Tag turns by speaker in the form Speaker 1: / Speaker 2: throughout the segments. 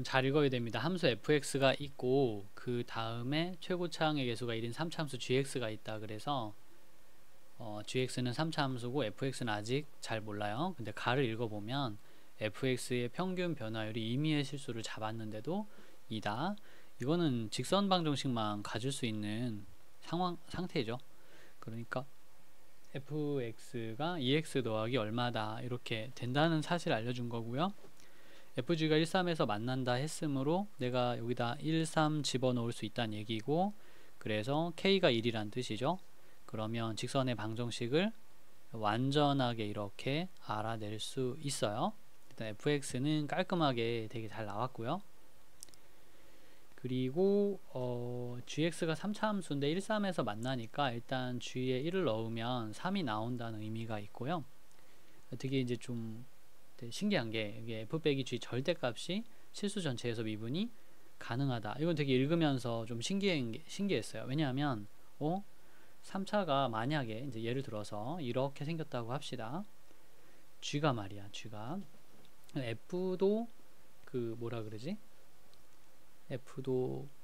Speaker 1: 여러분 잘 읽어야 됩니다. 함수 fx가 있고 그 다음에 최고차항의 개수가 1인 3차 함수 gx가 있다. 그래서 gx는 3차 함수고 fx는 아직 잘 몰라요. 근데 가를 읽어보면 fx의 평균 변화율이 임의의 실수를 잡았는데도 2다. 이거는 직선 방정식만 가질 수 있는 상태죠. 그러니까 fx가 2x 더하기 얼마다 이렇게 된다는 사실을 알려준 거고요. fg가 1, 3에서 만난다 했으므로 내가 여기다 1, 3 집어넣을 수 있다는 얘기고, 그래서 k가 1이란 뜻이죠. 그러면 직선의 방정식을 완전하게 이렇게 알아낼 수 있어요. 일단 fx는 깔끔하게 되게 잘 나왔고요. 그리고 gx가 3차 함수인데 1, 3에서 만나니까 일단 g에 1을 넣으면 3이 나온다는 의미가 있고요. 되게 이제 좀 신기한 게 이게 f 빼기 g 절대값이 실수 전체에서 미분이 가능하다. 이건 되게 읽으면서 좀 신기했어요. 왜냐하면 3차가 만약에 이제 예를 들어서 이렇게 생겼다고 합시다. g가 말이야. g가 f도 그 뭐라 그러지? f도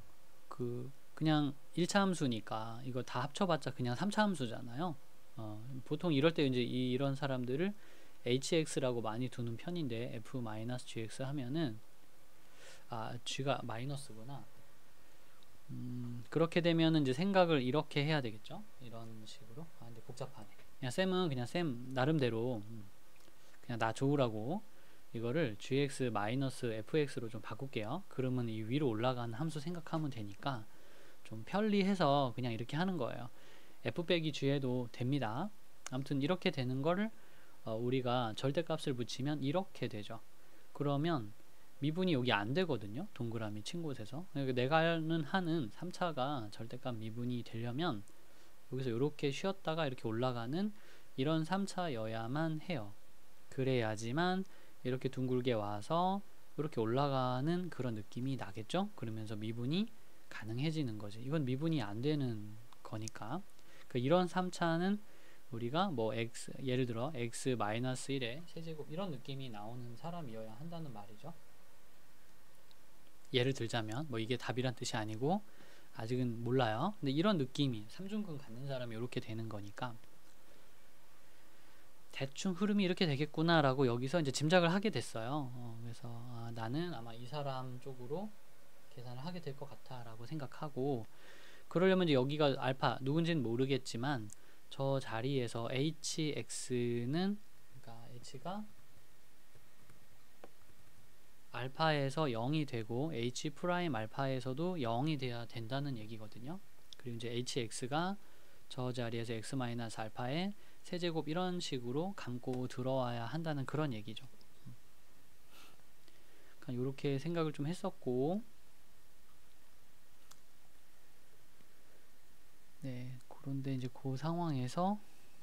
Speaker 1: 그냥 1차 함수니까 이거 다 합쳐봤자 그냥 3차 함수잖아요. 보통 이럴 때 이제 이런 사람들을 hx라고 많이 두는 편인데 f-gx 하면은 g가 마이너스구나. 그렇게 되면은 이제 생각을 이렇게 해야 되겠죠. 이런 식으로. 근데 복잡하네. 그냥 쌤은 그냥 쌤 나름대로 그냥 나 좋으라고 이거를 gx-fx로 좀 바꿀게요. 그러면 이 위로 올라가는 함수 생각하면 되니까 좀 편리해서 그냥 이렇게 하는 거예요. f 빼기 g해도 됩니다. 아무튼 이렇게 되는 거를 우리가 절대값을 붙이면 이렇게 되죠. 그러면 미분이 여기 안 되거든요. 동그라미 친 곳에서. 그러니까 내가 하는 3차가 절대값 미분이 되려면 여기서 이렇게 쉬었다가 이렇게 올라가는 이런 3차여야만 해요. 그래야지만 이렇게 둥글게 와서 이렇게 올라가는 그런 느낌이 나겠죠. 그러면서 미분이 가능해지는 거지. 이건 미분이 안 되는 거니까. 그러니까 이런 3차는 우리가 뭐 x, 예를 들어 x-1의 세제곱 이런 느낌이 나오는 사람이어야 한다는 말이죠. 예를 들자면 뭐 이게 답이란 뜻이 아니고 아직은 몰라요. 근데 이런 느낌이 삼중근 갖는 사람이 이렇게 되는 거니까 대충 흐름이 이렇게 되겠구나 라고 여기서 이제 짐작을 하게 됐어요. 그래서 나는 아마 이 사람 쪽으로 계산을 하게 될 것 같아 라고 생각하고, 그러려면 이제 여기가 알파 누군지는 모르겠지만 저 자리에서 hx는 그러니까 h가 알파에서 0이 되고 h 프라임 알파에서도 0이 돼야 된다는 얘기거든요. 그리고 이제 hx가 저 자리에서 x 마이너스 알파의 세제곱 이런 식으로 감고 들어와야 한다는 그런 얘기죠. 그러니까 이렇게 생각을 좀 했었고, 네, 그런데 이제 그 상황에서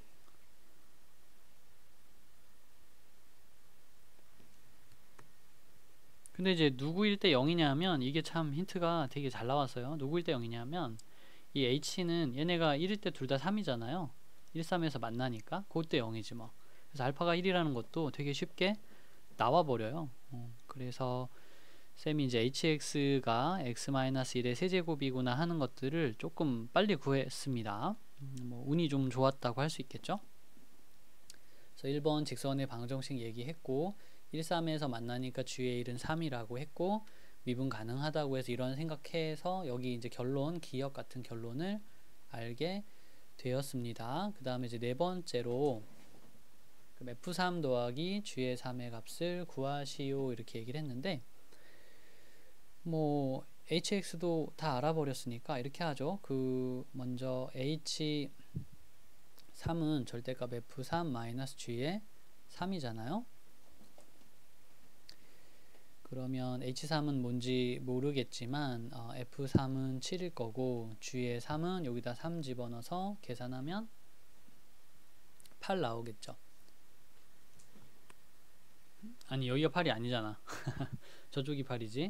Speaker 1: 근데 이제 누구일 때 0이냐면 이게 참 힌트가 되게 잘 나왔어요. 누구일 때 0이냐면 이 h는 얘네가 1일 때 둘 다 3이잖아요. 1, 3에서 만나니까 그때 0이지 뭐. 그래서 알파가 1이라는 것도 되게 쉽게 나와버려요. 그래서 쌤이 이제 hx가 x-1의 세제곱이구나 하는 것들을 조금 빨리 구했습니다. 뭐 운이 좀 좋았다고 할 수 있겠죠. 그래서 1번 직선의 방정식 얘기했고 1, 3에서 만나니까 g의 1은 3이라고 했고 미분 가능하다고 해서 이런 생각해서 여기 이제 결론, 기억 같은 결론을 알게 되었습니다. 그 다음에 이제 네 번째로 f3 더하기 g의 3의 값을 구하시오 이렇게 얘기를 했는데 뭐 hx도 다 알아버렸으니까 이렇게 하죠. 먼저 h3은 절대값 f3-g의 3이잖아요. 그러면 h3은 뭔지 모르겠지만 f3은 7일 거고 g의 3은 여기다 3 집어넣어서 계산하면 8 나오겠죠. 아니 여기가 8이 아니잖아. 저쪽이 8이지.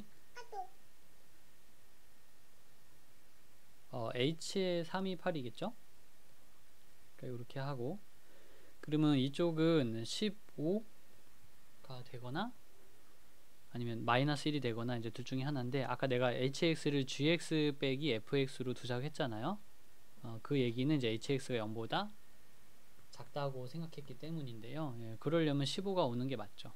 Speaker 1: h의 3이 8이겠죠. 그러니까 이렇게 하고, 그러면 이쪽은 15가 되거나 아니면 마이너스 1이 되거나 이제 둘 중에 하나인데, 아까 내가 hx를 gx 빼기 fx로 두자고 했잖아요. 그 얘기는 이제 hx가 0보다 작다고 생각했기 때문인데요. 예, 그러려면 15가 오는 게 맞죠.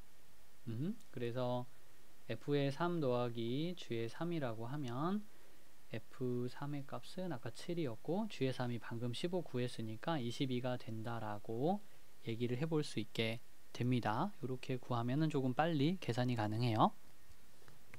Speaker 1: 그래서 f의 3 더하기 g의 3이라고 하면 f3의 값은 아까 7이었고 g의 3이 방금 15 구했으니까 22가 된다라고 얘기를 해볼 수 있게 됩니다. 이렇게 구하면은 조금 빨리 계산이 가능해요.